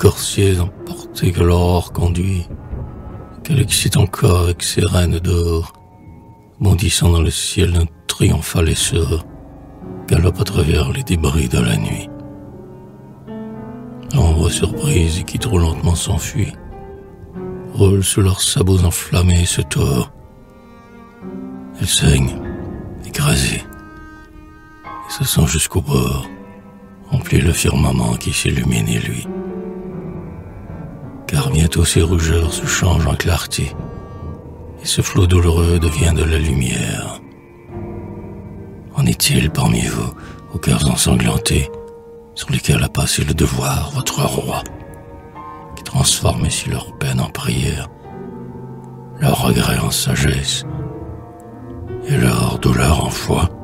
corsiers emportés que l'aurore conduit, qu'elle excite encore avec ses reines d'or, bondissant dans le ciel d'un triomphal essor, galope à travers les débris de la nuit. L'ombre surprise et qui trop lentement s'enfuit, roule sous leurs sabots enflammés et se tord. Elle saigne, écrasée, et se sent jusqu'au bord, remplit le firmament qui s'illumine et lui. Car bientôt ces rougeurs se changent en clarté, et ce flot douloureux devient de la lumière. En est-il parmi vous, aux cœurs ensanglantés, sur lesquels a passé le devoir, votre roi, qui transforme ici leur peine en prière, leur regret en sagesse, et leur douleur en foi?